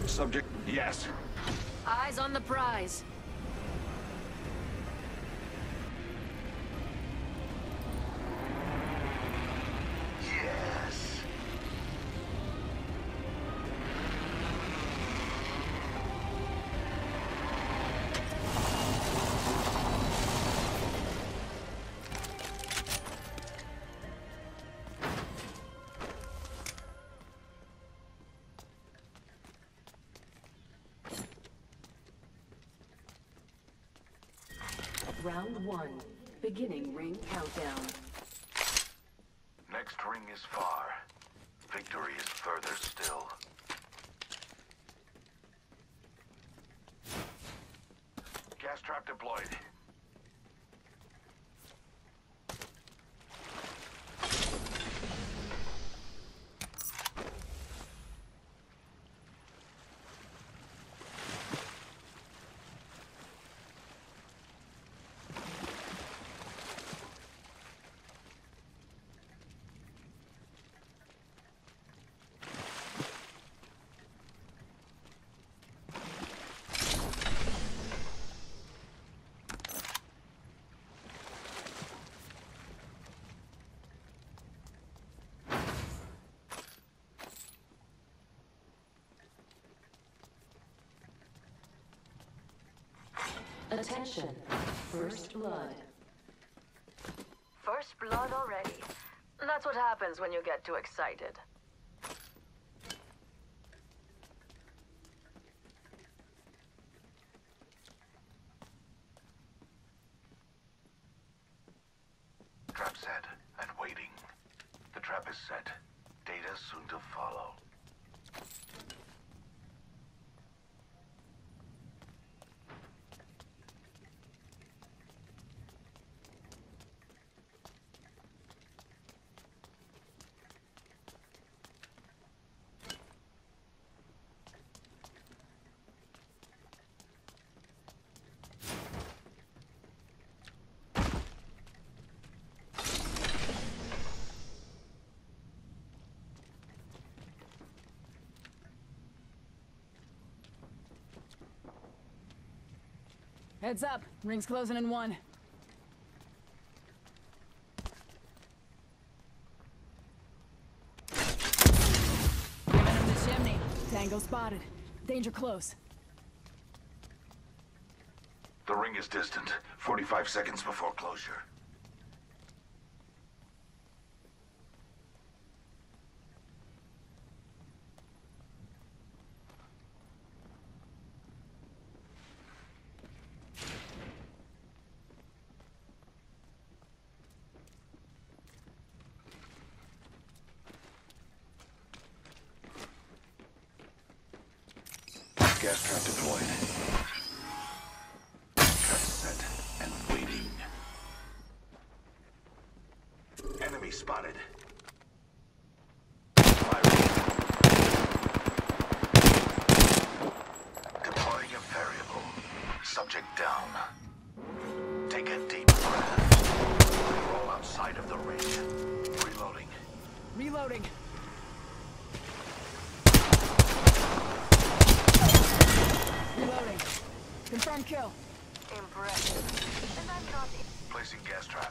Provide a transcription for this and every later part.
Subject, yes. Eyes on the prize. Yes. Round 1. Beginning ring countdown. Next ring is far. Victory is further still. Gas trap deployed. Attention. First blood. First blood already. That's what happens when you get too excited. Trap set and waiting. The trap is set. Data soon to follow. Heads up. Ring's closing in 1. Giving him the chimney. Tango spotted. Danger close. The ring is distant. 45 seconds before closure. Gas trap deployed. Trap set and waiting. Enemy spotted. Firing. Deploying a variable. Subject down. Take a deep breath. Roll outside of the ring. Reloading. Reloading. Reloading. Confirm kill. Impressive. And I'm not... Placing gas trap.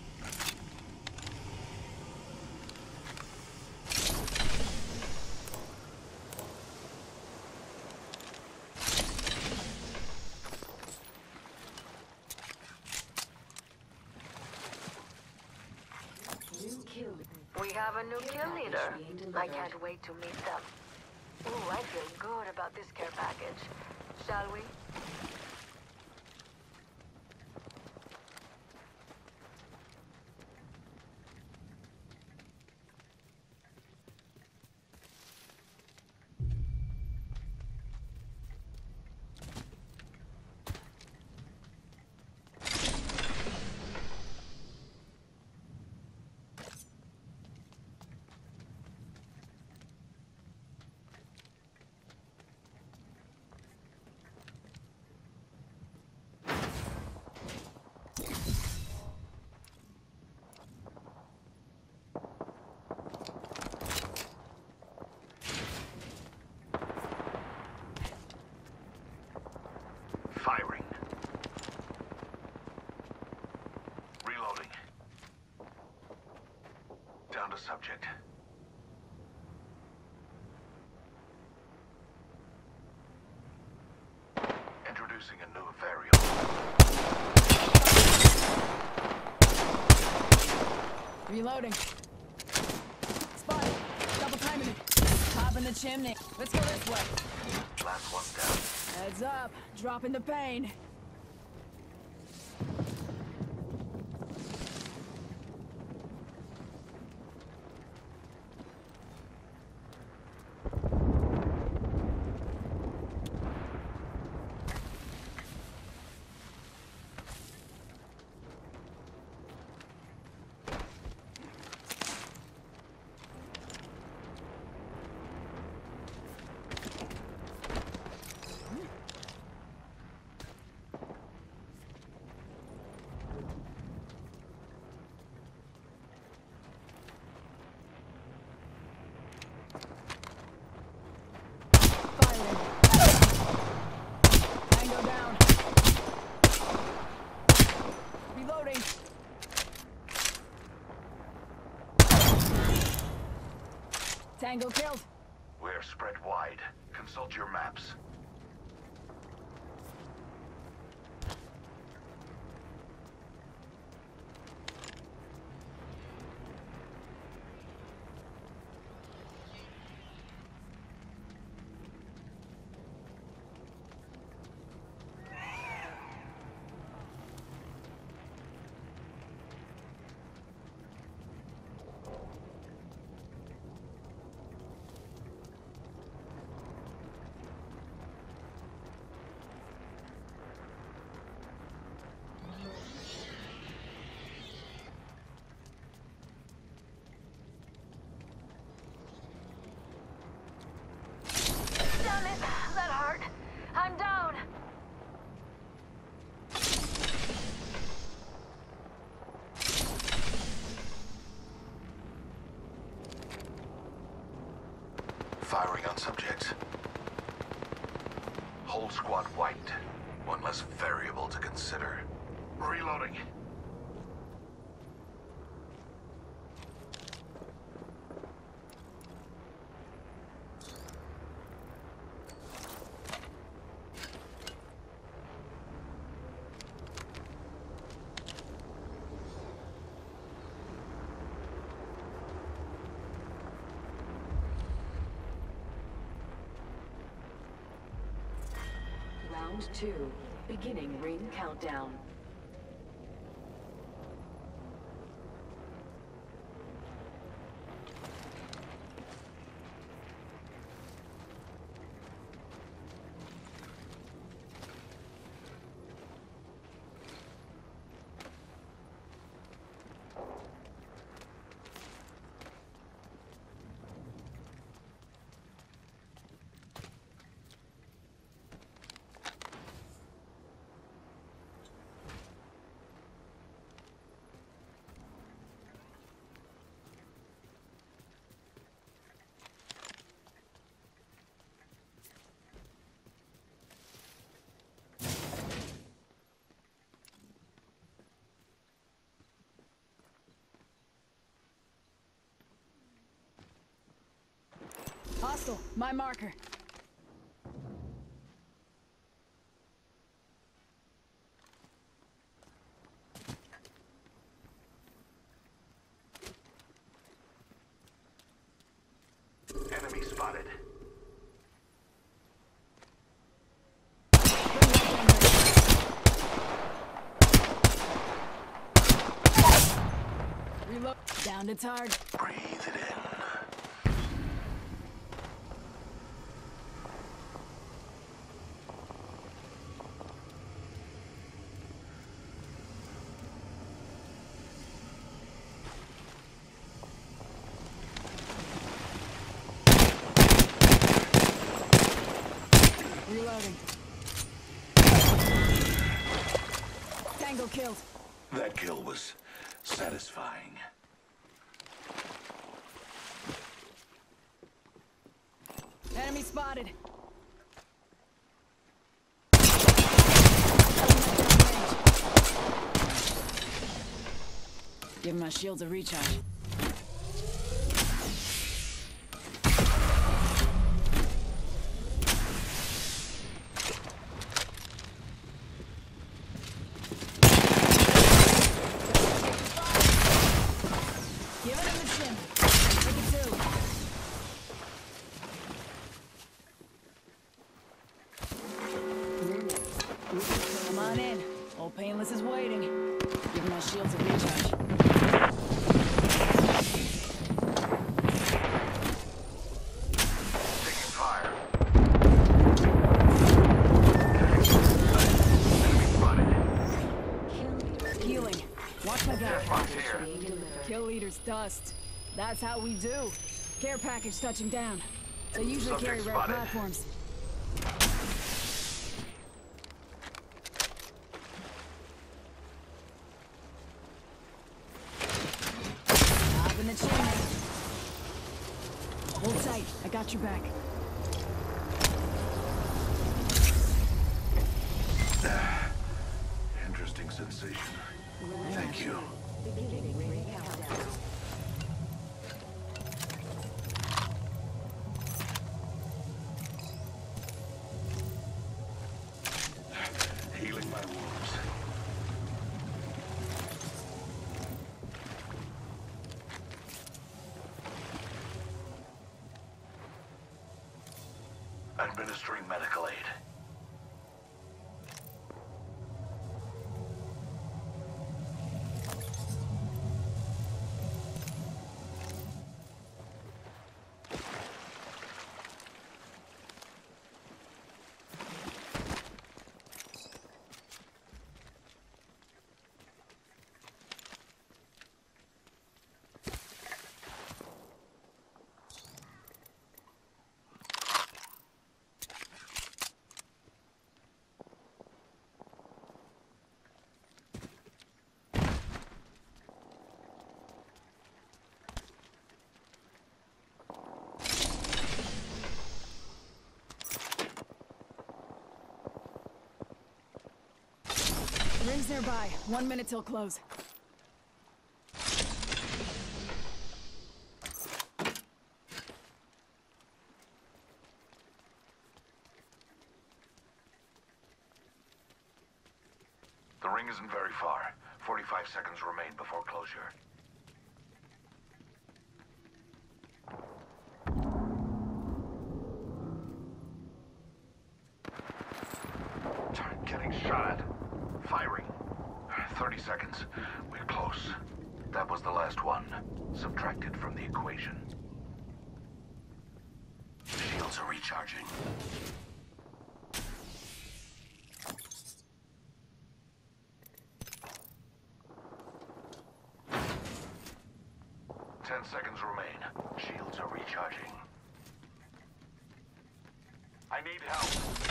New kill. We have a new kill leader. I can't wait to meet them. Ooh, I feel good about this care package. Shall we? Introducing a new variable. Reloading. Spot. Double timing it. Top in the chimney. Let's go this way. Last one down. Heads up. Dropping the pain. Tango down. Reloading. Tango killed. We're spread wide. Consult your maps. Damn it, that hurt. I'm down. Firing on subject. Whole squad wiped. One less variable to consider. Reloading. Round 2. Beginning ring countdown. Hostile. My marker. Enemy spotted. Reload. Down to target. Breathe it in. Reloading. Tango killed. That kill was satisfying. Enemy spotted. Give my shields a recharge. on in. Old Painless is waiting. Give my shields a recharge. Taking fire. Enemy spotted. Healing. Watch my back. Response here. Kill leader's dust. That's how we do. Care package touching down. They usually carry Subject rare spotted. platforms. Top in the chimney. Hold tight. I got your back. Interesting sensation. Thank you. Beginning ring countdown. Healing my wounds. Administering medical aid. Rings nearby. 1 minute till close. The ring isn't very far. 45 seconds remain before closure. Getting shot at. Firing. 30 seconds. We're close. That was the last one. Subtracted from the equation. Shields are recharging. Ten seconds remain. Shields are recharging. I need help.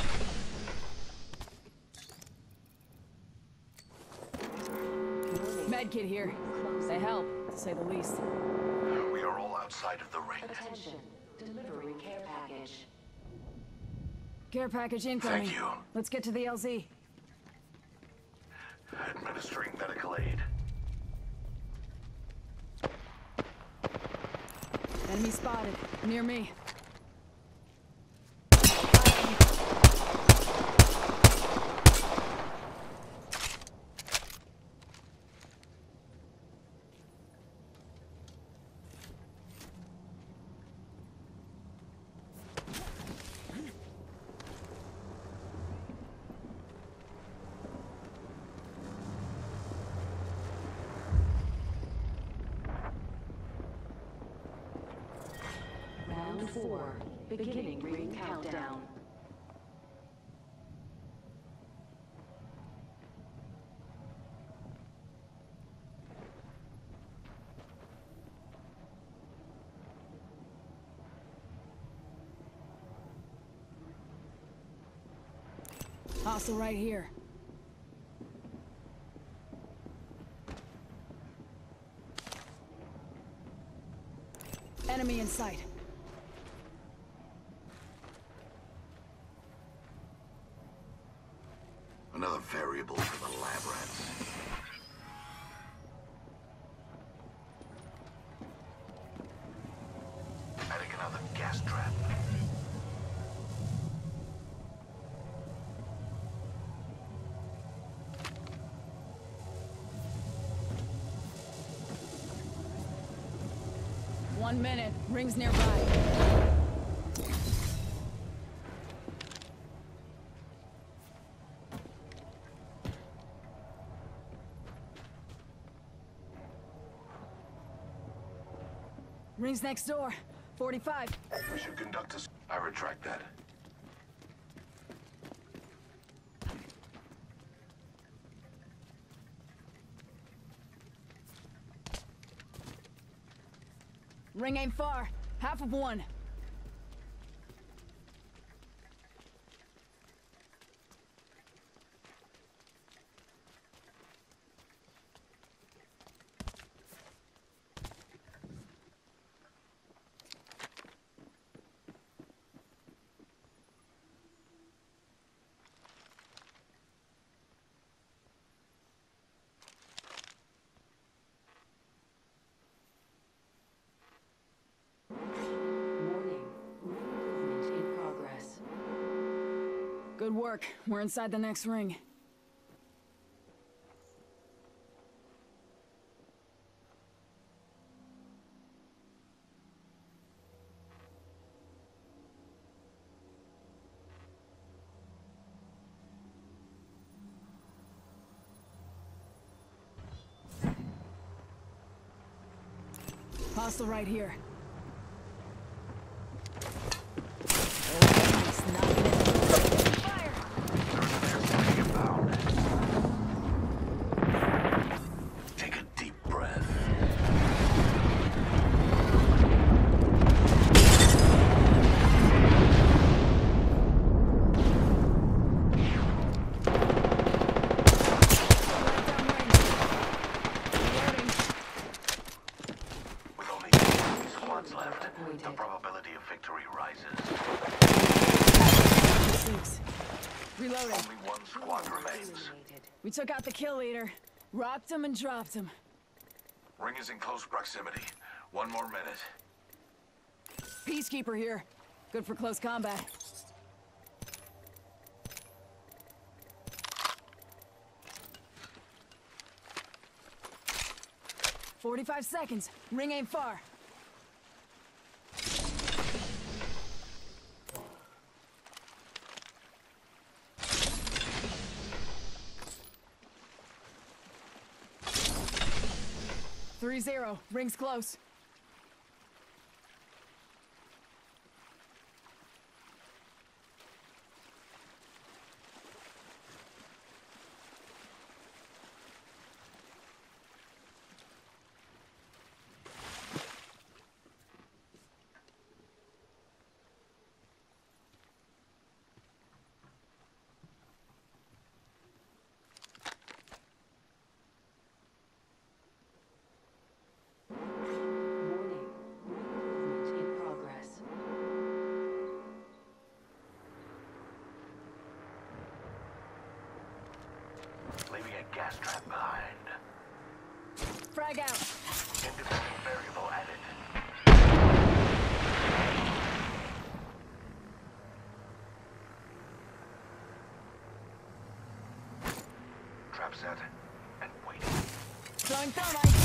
Medkit here. They help, to say the least. We are all outside of the ring. Attention. Delivering care package. Care package incoming. Thank you. Let's get to the LZ. Administering medical aid. Enemy spotted. Near me. Round 4. Beginning ring countdown. Hostile right here. Enemy in sight. Another variable for the lab rats. Adding another gas trap. One minute. Rings nearby. Ring's next door. 45. We should conduct a... I retract that. Ring ain't far. Half of one. Good work. We're inside the next ring. Hostile right here. Take a deep breath. With only 2 squads left, the probability of victory rises. Reloading. Only 1 squad remains. We took out the kill leader. Rocked him and dropped him. Ring is in close proximity. 1 more minute. Peacekeeper here. Good for close combat. "45 seconds. Ring ain't far. "3-0. Ring's close. Leaving a gas trap behind. Frag out. Independent variable added. Trap set and waiting. Throwing thermite.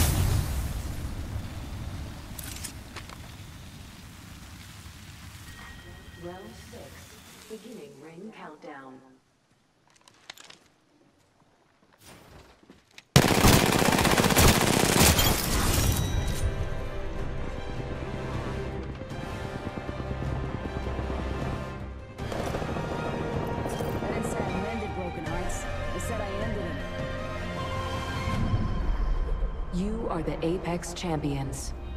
Round 6. Beginning ring countdown. I didn't say I mended broken hearts. I said I ended them. You are the Apex Champions.